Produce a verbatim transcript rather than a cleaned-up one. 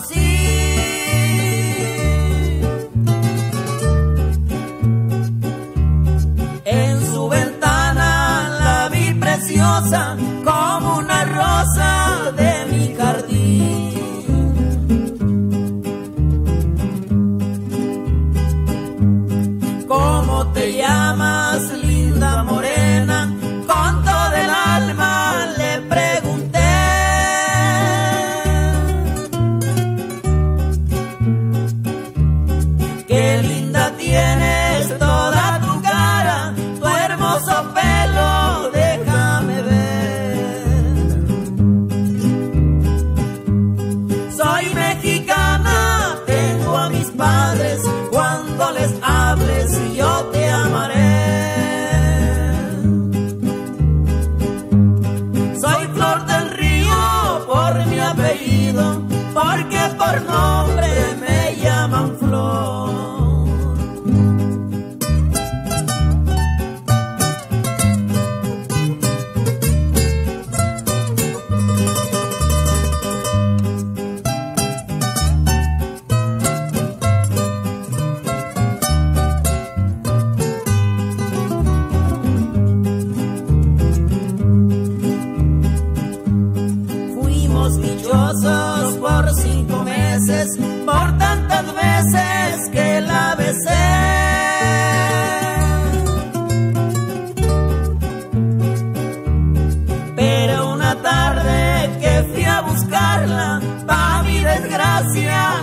conocí. En su ventana la vi preciosa como una rosa de mi jardín. ¿Cómo te llamas, linda morena? Con todo el alma le pregunté. Qué linda tienes toda tu cara, tu hermoso pelo, déjame ver. Soy mexicana, tengo a mis padres, cuando les hables yo te amaré. Soy Flor del Río por mi apellido, porque por nombre me llaman Flor. Dichosos por cinco meses, por tantas veces que la besé. Pero una tarde que fui a buscarla, pa' mi desgracia